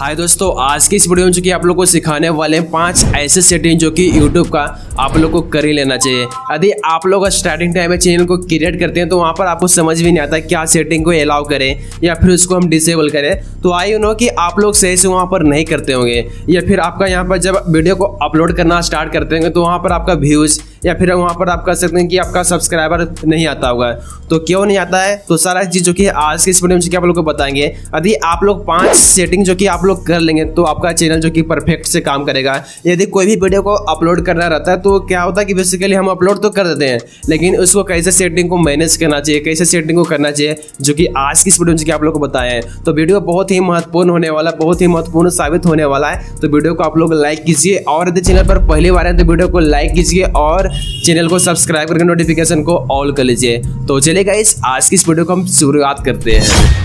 हाय दोस्तों, आज की इस वीडियो में जो कि आप लोग को सिखाने वाले हैं 5 ऐसे सेटिंग जो कि YouTube का आप लोग को कर ही लेना चाहिए। यदि आप लोग स्टार्टिंग टाइम में चैनल को क्रिएट करते हैं तो वहाँ पर आपको समझ भी नहीं आता क्या सेटिंग को अलाउ करें या फिर उसको हम डिसेबल करें। तो आई नो कि आप लोग सही से वहाँ पर नहीं करते होंगे, या फिर आपका यहाँ पर जब वीडियो को अपलोड करना स्टार्ट करते होंगे तो वहाँ पर आपका व्यूज़ या फिर वहाँ पर आप कह सकते हैं कि आपका सब्सक्राइबर नहीं आता होगा। तो क्यों नहीं आता है, तो सारा चीज़ जो कि आज की इस वीडियो में जो कि आप लोग को बताएंगे। यदि आप लोग 5 सेटिंग जो कि आप लोग कर लेंगे तो आपका चैनल जो कि परफेक्ट से काम करेगा। यदि कोई भी वीडियो को अपलोड करना रहता है तो क्या होता है कि बेसिकली हम अपलोड तो कर देते हैं, लेकिन उसको कैसे सेटिंग को मैनेज करना चाहिए, कैसे सेटिंग को करना चाहिए, जो कि आज की इस वीडियो में जो कि आप लोग को बताया है। तो वीडियो बहुत ही महत्वपूर्ण होने वाला, बहुत ही महत्वपूर्ण साबित होने वाला है। तो वीडियो को आप लोग लाइक कीजिए, और यदि चैनल पर पहली बार है तो वीडियो को लाइक कीजिए और चैनल को सब्सक्राइब करके नोटिफिकेशन को ऑल कर लीजिए। तो चलिए गाइस, आज की इस वीडियो को हम शुरुआत करते हैं।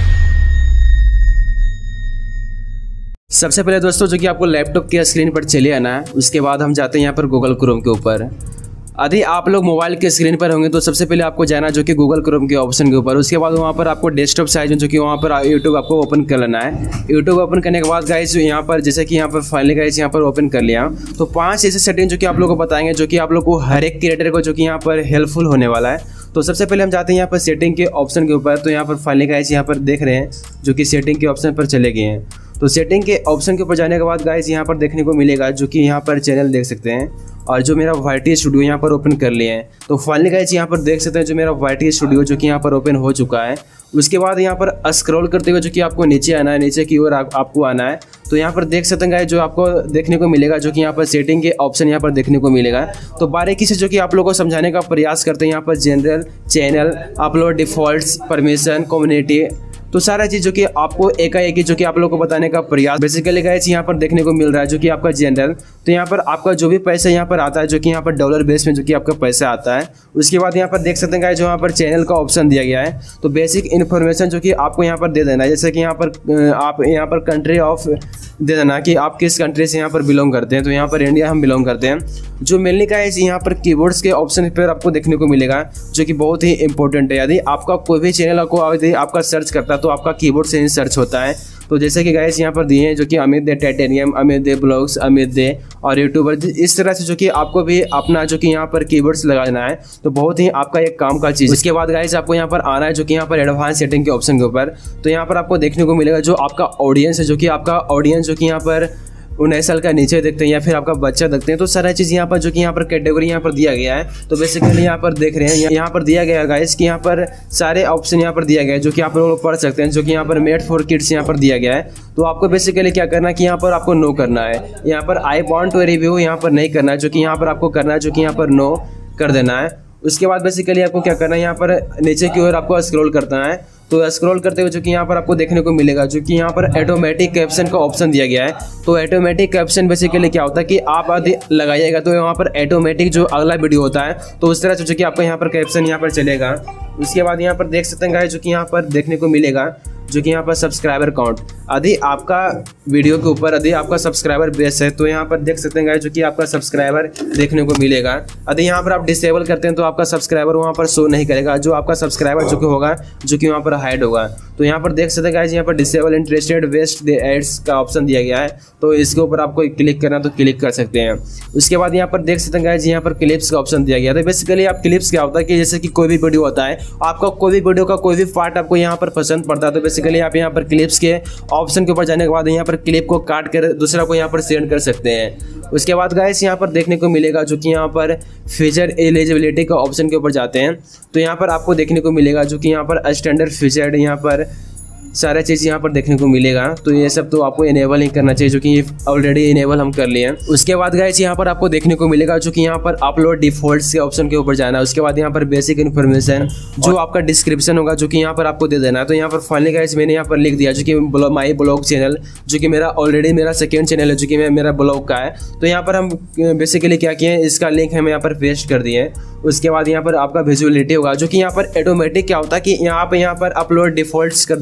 सबसे पहले दोस्तों जो कि आपको लैपटॉप के स्क्रीन पर चले आना है, उसके बाद हम जाते हैं यहाँ पर गूगल क्रोम के ऊपर। यदि आप लोग मोबाइल के स्क्रीन पर होंगे तो सबसे पहले आपको जाना जो कि गूगल क्रोम के ऑप्शन के ऊपर। उसके बाद वहाँ पर आपको डेस्कटॉप साइज में जो कि वहाँ पर यूट्यूब आपको ओपन कर लेना है। यूट्यूब ओपन करने के बाद गाइस यहाँ पर जैसे कि यहाँ पर फाइनली गाइस यहाँ पर ओपन कर लिया। तो 5 ऐसे सेटिंग जो कि आप लोग को बताएंगे जो कि आप लोग को हर एक क्रिएटर को जो कि यहाँ पर हेल्पफुल होने वाला है। तो सबसे पहले हम जाते हैं यहाँ पर सेटिंग के ऑप्शन के ऊपर। तो यहाँ पर फाइनली गाइस यहाँ पर देख रहे हैं जो कि सेटिंग के ऑप्शन पर चले गए हैं। तो सेटिंग के ऑप्शन के ऊपर जाने के बाद गाइस यहाँ पर देखने को मिलेगा जो कि यहाँ पर चैनल देख सकते हैं, और जो मेरा YT स्टूडियो यहाँ पर ओपन कर लिए हैं। तो फाइनली गाइस यहाँ पर देख सकते हैं जो मेरा YT स्टूडियो जो कि यहाँ पर ओपन हो चुका है। उसके बाद यहाँ पर स्क्रॉल करते हुए जो कि आपको नीचे आना है, नीचे की ओर आपको आना है। तो यहाँ पर देख सकते हैं गाइस जो आपको देखने को मिलेगा जो कि यहाँ पर सेटिंग के ऑप्शन यहाँ पर देखने को मिलेगा। तो बारीकी से जो कि आप लोगों को समझाने का प्रयास करते हैं। यहाँ पर general, channel, upload, defaults, permission, community, तो सारा चीज़ जो कि आपको एकाएक जो कि आप लोगों को बताने का प्रयास बेसिकली गाइस यहाँ पर देखने को मिल रहा है जो कि आपका जनरल। तो यहाँ पर आपका जो भी पैसा यहाँ पर आता है जो कि यहाँ पर डॉलर बेस में जो कि आपका पैसा आता है। उसके बाद यहाँ पर देख सकते हैं गाइस जो यहाँ पर चैनल का ऑप्शन दिया गया है। तो बेसिक इन्फॉर्मेशन जो कि आपको यहाँ पर दे देना है, जैसे कि यहाँ पर आप यहाँ पर कंट्री ऑफ दे देना कि आप किस कंट्री से यहाँ पर बिलोंग करते हैं। तो यहाँ पर इंडिया हम बिलोंग करते हैं। जो मेनली गाइस यहाँ पर कीबोर्ड्स के ऑप्शन पर आपको देखने को मिलेगा जो कि बहुत ही इंपॉर्टेंट है। यदि आपका कोई भी चैनल को यदि आपका सर्च करता है तो आपका कीबोर्ड से ही सर्च होता है। तो जैसे कि गाइस यहाँ पर दिए हैं जो कि Amit the titanium, Amit the blogs, Amit the और यूट्यूबर, इस तरह से जो कि आपको भी अपना जो कि यहाँ पर कीवर्ड्स लगाना है। तो बहुत ही आपका एक काम का चीज़। उसके बाद गाइस आपको यहाँ पर आना है जो कि यहाँ पर एडवांस सेटिंग के ऑप्शन के ऊपर। तो यहाँ पर आपको देखने को मिलेगा जो आपका ऑडियंस है, जो कि आपका ऑडियंस जो कि यहाँ पर 19 साल का नीचे देखते हैं या फिर आपका बच्चा देखते हैं। तो सारा चीज़ यहाँ पर जो कि यहाँ पर कैटेगरी यहाँ पर दिया गया है। तो बेसिकली यहाँ पर देख रहे हैं यहाँ पर दिया गया है गाइस कि यहाँ पर सारे ऑप्शन यहाँ पर दिया गया है जो कि आप लोग पढ़ सकते हैं, जो कि यहाँ पर मेड फॉर किड्स यहाँ पर दिया गया है। तो आपको बेसिकली क्या करना है कि यहाँ पर आपको नो करना है। यहाँ पर आई वांट टू रिव्यू यहाँ पर नहीं करना है, जो कि यहाँ पर आपको करना है जो कि यहाँ पर नो कर देना है। उसके बाद बेसिकली आपको क्या करना है, यहाँ पर नीचे की ओर आपको स्क्रॉल करना है। तो स्क्रॉल करते हुए जो कि यहाँ पर आपको देखने को मिलेगा जो कि यहाँ पर ऑटोमेटिक कैप्शन का ऑप्शन दिया गया है। तो ऑटोमेटिक कैप्शन बेसिकली क्या होता है कि आप यदि लगाइएगा तो यहाँ पर ऑटोमेटिक जो अगला वीडियो होता है तो उस तरह से जो कि आपको यहाँ पर कैप्शन यहाँ पर चलेगा। उसके बाद यहाँ पर देख सकते हैं गाइस जो कि यहाँ पर देखने को मिलेगा जो कि यहाँ पर सब्सक्राइबर काउंट। यदि आपका वीडियो के ऊपर यदि आपका सब्सक्राइबर बेस है तो यहाँ पर देख सकते हैं गाइस जो कि आपका सब्सक्राइबर देखने को मिलेगा। यदि यहाँ पर आप डिसेबल करते हैं तो आपका सब्सक्राइबर वहाँ पर शो नहीं करेगा, जो आपका सब्सक्राइबर जो कि होगा जो कि वहाँ पर हाइड होगा। तो यहाँ पर देख सकते हैं गाइस यहाँ पर disable interested west the ads का ऑप्शन दिया गया है। तो इसके ऊपर आपको क्लिक करना तो क्लिक कर सकते हैं। उसके बाद यहाँ पर देख सकते हैं गाइस यहाँ पर क्लिप्स का ऑप्शन दिया गया है। तो बेसिकली आप क्लिप्स क्या होता है कि जैसे कि कोई भी वीडियो होता है, आपका कोई भी वीडियो का कोई भी पार्ट आपको यहाँ पर पसंद पड़ता है तो बेसिकली आप यहाँ पर क्लिप्स के ऑप्शन के ऊपर जाने के बाद यहाँ पर क्लिप को काट कर दूसरा को यहाँ पर सेंड कर सकते हैं। उसके बाद गाइस यहाँ पर देखने को मिलेगा जो कि यहाँ पर फीचर एलिजिबिलिटी का ऑप्शन के ऊपर जाते हैं। तो यहाँ पर आपको देखने को मिलेगा जो कि यहाँ पर स्टैंडर्ड फीचर्ड यहाँ पर सारा चीज़ यहाँ पर देखने को मिलेगा। तो ये सब तो आपको इनेबल ही करना चाहिए जो कि ये ऑलरेडी इनेबल हम कर लिए हैं। उसके बाद गाइस यहाँ पर आपको देखने को मिलेगा जो कि यहाँ पर अपलोड डिफॉल्ट्स के ऑप्शन के ऊपर जाना है। उसके बाद यहाँ पर बेसिक इन्फॉर्मेशन जो आपका डिस्क्रिप्शन होगा जो कि यहाँ पर आपको दे देना है। तो यहाँ पर फाइनली गाइस मैंने यहाँ पर लिख दिया जो कि माई ब्लॉग चैनल, जो कि मेरा ऑलरेडी मेरा सेकेंड चैनल है जो कि मेरा ब्लॉग का है। तो यहाँ पर हम बेसिकली क्या किए हैं, इसका लिंक हम यहाँ पर पेस्ट कर दिए हैं। उसके बाद यहाँ पर आपका विजुअलिटी होगा जो कि यहाँ पर ऑटोमेटिक क्या होता है कि यहाँ पर अपलोड डिफॉल्ट्स कर दीजिएगा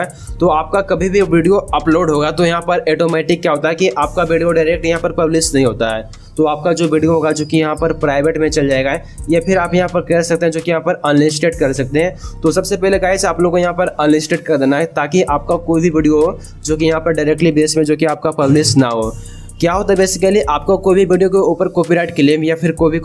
तो आपका कभी भी वीडियो अपलोड होगा तो यहाँ पर ऑटोमेटिक क्या होता है कि आपका वीडियो डायरेक्ट यहाँ पर पब्लिश नहीं होता है। तो आपका जो वीडियो होगा जो कि यहाँ पर प्राइवेट में चल जाएगा, या फिर आप यहाँ पर कर सकते हैं जो कि यहाँ पर अनलिस्टेड कर सकते हैं। तो सबसे पहले गाइस आप लोगों को यहाँ पर अनलिस्टेड कर देना है, ताकि आपका कोई भी वीडियो हो जो कि यहाँ पर डायरेक्टली बेस में जो कि आपका पब्लिश ना हो। क्या होता है बेसिकली, आपको कोई भी वीडियो के ऊपर कॉपीराइट क्लेम या फिर कोई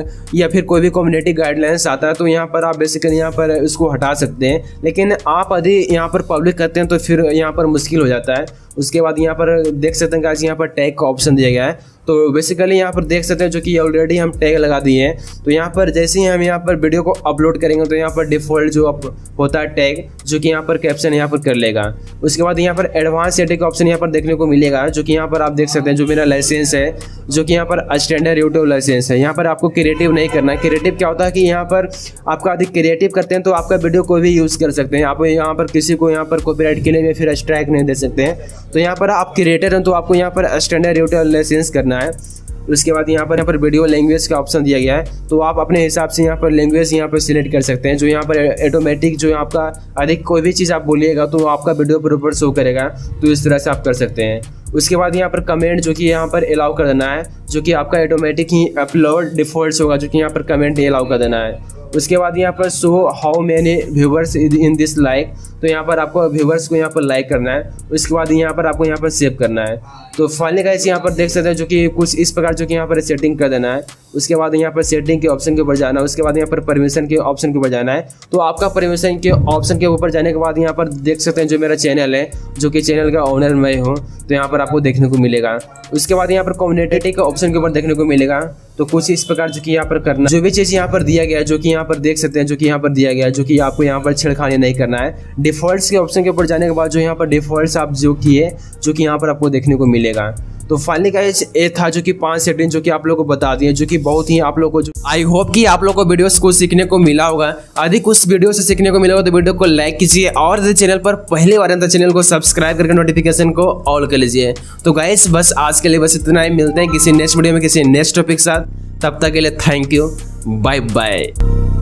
भी कम्युनिटी गाइडलाइंस आता है तो यहाँ पर आप बेसिकली यहाँ पर उसको हटा सकते हैं। लेकिन आप यदि यहाँ पर पब्लिक करते हैं तो फिर यहाँ पर मुश्किल हो जाता है। उसके बाद यहाँ पर देख सकते हैं गाइस यहाँ पर टैग का ऑप्शन दिया गया है। तो बेसिकली यहाँ पर देख सकते हैं जो कि ऑलरेडी हम टैग लगा दिए हैं। तो यहाँ पर जैसे ही हम यहाँ पर वीडियो को अपलोड करेंगे तो यहाँ पर डिफ़ॉल्ट जो होता है टैग, जो कि यहाँ पर कैप्शन यहाँ पर कर लेगा। उसके बाद यहाँ पर एडवांस सेटिंग का ऑप्शन यहाँ पर देखने को मिलेगा, जो कि यहाँ पर आप देख सकते हैं जो मेरा लाइसेंस है, जो कि यहाँ पर स्टैंडर्ड यूट्यूब लाइसेंस है। यहाँ पर आपको क्रिएटिव नहीं करना है। क्रिएटिव क्या होता है कि यहाँ पर आपका अधिक क्रिएटिव करते हैं तो आपका वीडियो कोई भी यूज़ कर सकते हैं। आप यहाँ पर किसी को यहाँ पर कॉपीराइट के लिए फिर स्ट्राइक नहीं दे सकते हैं। तो यहाँ पर आप क्रिएटर हैं तो आपको यहाँ पर स्टैंडर्ड यूट्यूब लाइसेंस करना है। उसके बाद यहाँ पर वीडियो लैंग्वेज का ऑप्शन दिया गया है, तो आप अपने हिसाब से यहाँ पर लैंग्वेज यहाँ पर सिलेक्ट कर सकते हैं। जो यहाँ पर ऑटोमेटिक जो आपका अधिक कोई भी चीज़ आप बोलिएगा तो आपका वीडियो पर शो करेगा। तो इस तरह से आप कर सकते हैं। उसके बाद यहाँ पर कमेंट जो कि यहाँ पर अलाउ कर देना है, जो कि आपका ऑटोमेटिक ही अपलोड डिफ़ॉल्ट होगा, जो कि यहाँ पर कमेंट अलाउ कर देना है। उसके बाद यहाँ पर show how many viewers in this like, तो यहाँ पर आपको व्यूवर्स को यहाँ पर लाइक करना है। उसके बाद यहाँ पर आपको यहाँ पर सेव करना है। तो फाइनली गाइस यहाँ पर देख सकते हैं जो कि कुछ इस प्रकार जो कि यहाँ पर सेटिंग कर देना है। उसके बाद यहाँ पर सेटिंग के ऑप्शन के ऊपर जाना है। उसके बाद यहाँ पर परमिशन के ऑप्शन के ऊपर जाना है। तो आपका परमिशन के ऑप्शन के ऊपर जाने के बाद यहाँ पर देख सकते हैं जो मेरा चैनल है, जो कि चैनल का ओनर मैं हूँ, तो यहाँ पर आपको देखने को मिलेगा। उसके बाद यहाँ पर कम्युनिटी के ऑप्शन के ऊपर देखने को मिलेगा। तो कुछ इस प्रकार जो कि यहाँ पर करना, जो भी चीज़ यहाँ पर दिया गया है, जो कि यहाँ पर देख सकते हैं जो कि यहाँ पर दिया गया है, जो कि आपको यहाँ पर छेड़खानी नहीं करना है। डिफ़ॉल्ट्स के ऑप्शन के ऊपर जाने के बाद जो यहाँ पर डिफ़ॉल्ट्स आप जो किए, जो कि यहाँ पर आपको देखने को मिलेगा। तो फाइनली गाइस ये था जो कि 5 सेटिंग जो कि आप लोगों को बता दिए, जो कि बहुत ही आप लोगों को आई होप कि आप लोगों को वीडियोस को सीखने को मिला होगा। अधिक उस वीडियो से सीखने को मिला होगा तो वीडियो को लाइक कीजिए, और यदि चैनल पर पहली बार तो चैनल को सब्सक्राइब करके नोटिफिकेशन को ऑल कर लीजिए। तो गाइस बस आज के लिए बस इतना ही। मिलते हैं किसी नेक्स्ट वीडियो में किसी नेक्स्ट टॉपिक के साथ। तब तक के लिए थैंक यू, बाय बाय।